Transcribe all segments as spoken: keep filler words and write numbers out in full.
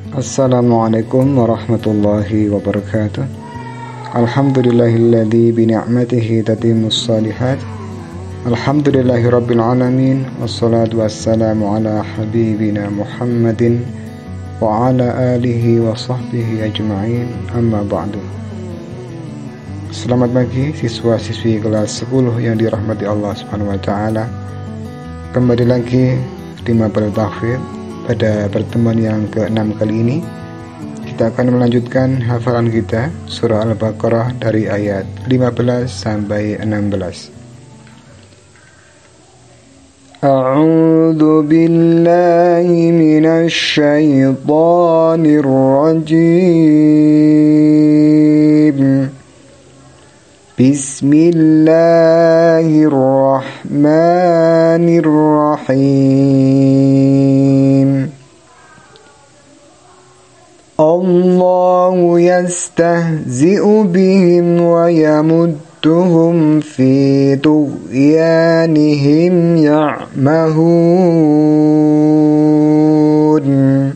Assalamualaikum warahmatullahi wabarakatuh. Alhamdulillahilladzi bi ni'matihi tatimmus shalihat. Alhamdulillahi rabbil alamin. Wassalatu wassalamu ala habibina Muhammadin wa ala alihi wa sahbihi ajma'in. Amma ba'du. Selamat pagi siswa-siswi kelas sepuluh yang dirahmati Allah Subhanahu wa taala. Kembali lagi di Mapel Tahfidz. Pada pertemuan yang keenam kali ini, kita akan melanjutkan hafalan kita surah Al-Baqarah dari ayat lima belas sampai enam belas. A'udzu billahi minasy syaithanir rajim. Bismillahirrahmanirrahim. Allahu yastahzi'u bihim wa yamudduhum fi tughyanihim ya'mahun.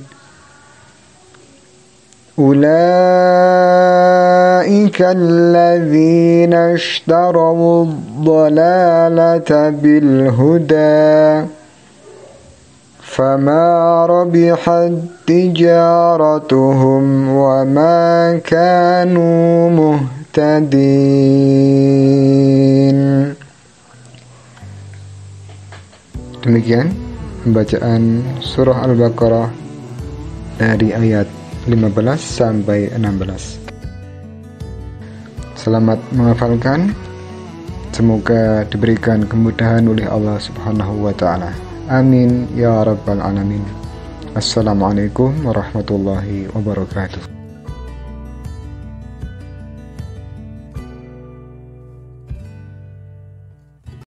Ulaika alladzina ishtaraw ad-dalalata bil huda fama rabihat tijaratuhum wa ma kanu muhtadin. Demikian pembacaan surah Al-Baqarah dari ayat lima belas sampai enam belas. Selamat menghafalkan. Semoga diberikan kemudahan oleh Allah Subhanahu wa taala. Amin ya rabbal alamin. Assalamualaikum warahmatullahi wabarakatuh.